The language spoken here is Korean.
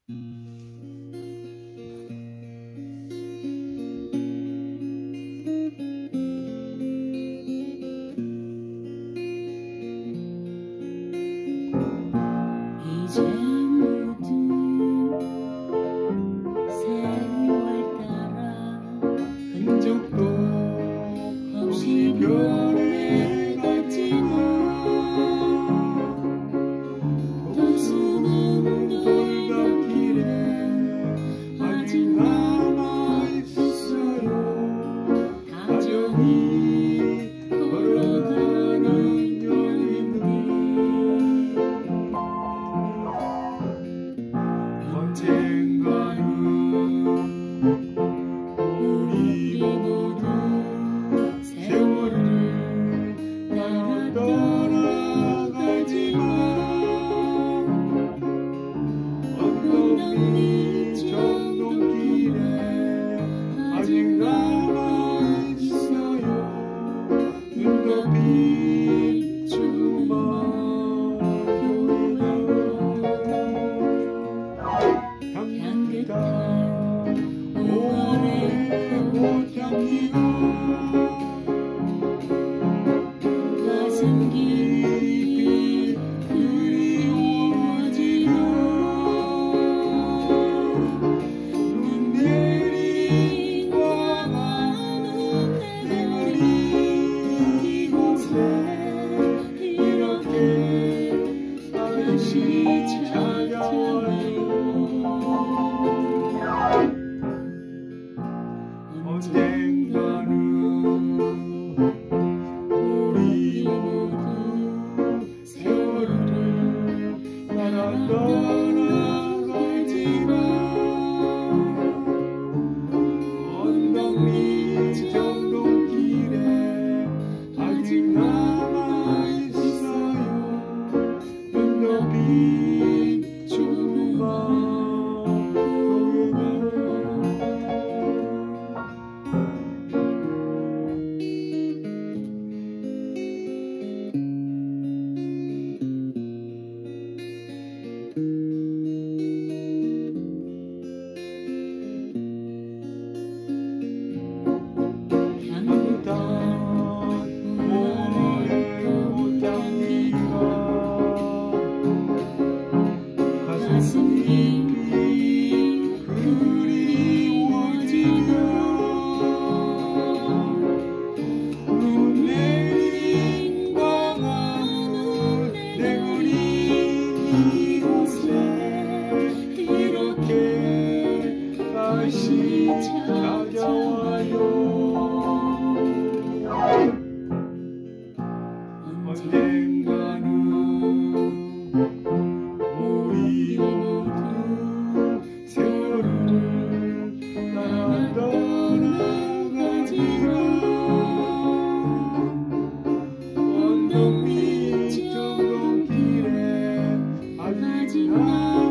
이제 모두 세월 따라 흔적도 없이 변해갔지만 또 수는 돌담길에 아직 남아있어요. 다정히 걸어가는 연인들, 언젠가는 우리 모두 세월을 따라 떠나가지만 언덕 밑 전동길에 아직 남아있어요. 눈도 비추고 향긋한 5월의 꽃향기가 가슴 깊이 그리워지며 눈 내린 광화문 내거리 이곳에 이렇게 다시 찾아와요. 언젠가는 우리 모두 세월을 따라 떠나가지만 언덕 밑 전동길에 아직 남아있어요. 눈도 비추고 가슴 깊이 그리워지며 눈 내린 광화문 내거리 이곳에 이렇게 다시 찾아와요. 언젠가는 우리 모두 세월을 따라 떠나가지만 언덕 밑 전동길에 아직